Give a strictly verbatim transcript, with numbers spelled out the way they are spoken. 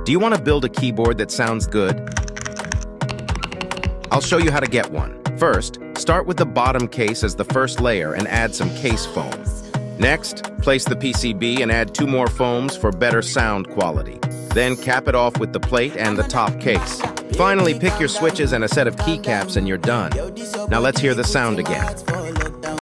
Do you want to build a keyboard that sounds good? I'll show you how to get one. First, start with the bottom case as the first layer and add some case foam. Next, place the P C B and add two more foams for better sound quality. Then cap it off with the plate and the top case. Finally, pick your switches and a set of keycaps and you're done. Now let's hear the sound again.